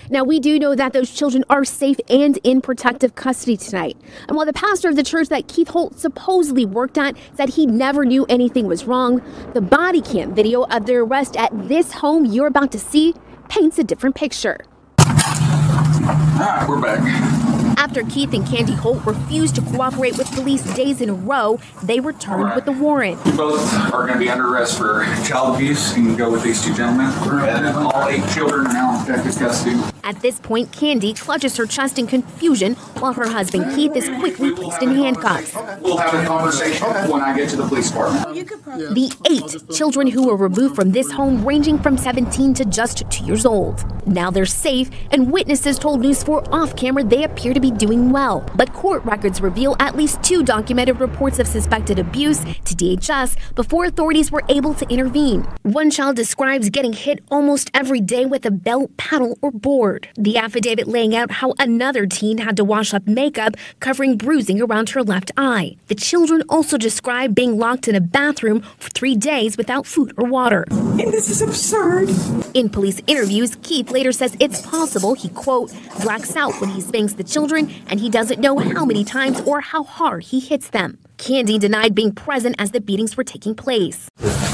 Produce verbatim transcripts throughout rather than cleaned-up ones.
Now, we do know that those children are safe and in protective custody tonight. And while the pastor of the church that Keith Holt supposedly worked at said he never knew anything was wrong, the body cam video of their arrest at this home you're about to see paints a different picture. All right, we're back. After Keith and Candy Holt refused to cooperate with police days in a row, they returned right. with a warrant. You both are going to be under arrest for child abuse. You can go with these two gentlemen. All eight children are now in protective custody. At this point, Candy clutches her chest in confusion while her husband Keith is quickly placed in handcuffs. We'll have a conversation when I get to the police department. The eight children who were removed from this home ranging from seventeen to just two years old. Now they're safe, and witnesses told News four off camera they appear to be doing well. But court records reveal at least two documented reports of suspected abuse to D H S before authorities were able to intervene. One child describes getting hit almost every day with a belt, paddle, or board. The affidavit laying out how another teen had to wash up makeup, covering bruising around her left eye. The children also describe being locked in a bathroom for three days without food or water. And this is absurd. In police interviews, Keith later says it's possible he, quote, blacks out when he spanks the children and he doesn't know how many times or how hard he hits them. Candy denied being present as the beatings were taking place.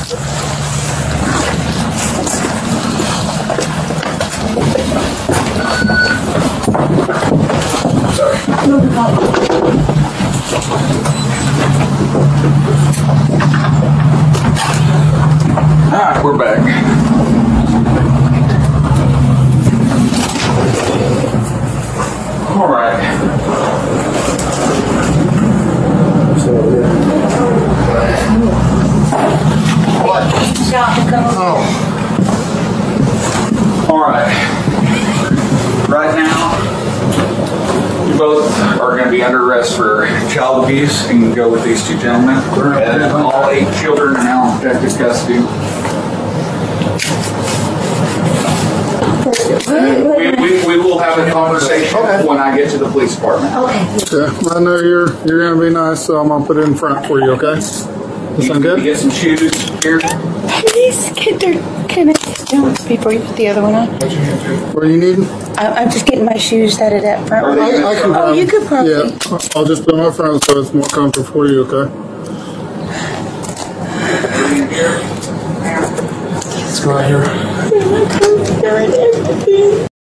Sorry. All right, we're back. All right. What? Oh. All right. Right now, you both are going to be under arrest for child abuse. You can go with these two gentlemen. All eight children are now in protective custody. We, we, we will have a conversation okay. when I get to the police department. Okay. Okay. I know you're you're going to be nice, so I'm going to put it in front for you, okay? That sound good? You get some shoes here. Please, can, there, can I sit down before you put the other one on? What are you needing? I, I'm just getting my shoes started up front. I, I can, oh, um, you could probably. Yeah, I'll just put my front so it's more comfortable for you, okay? Here. Let's go right here. Everything.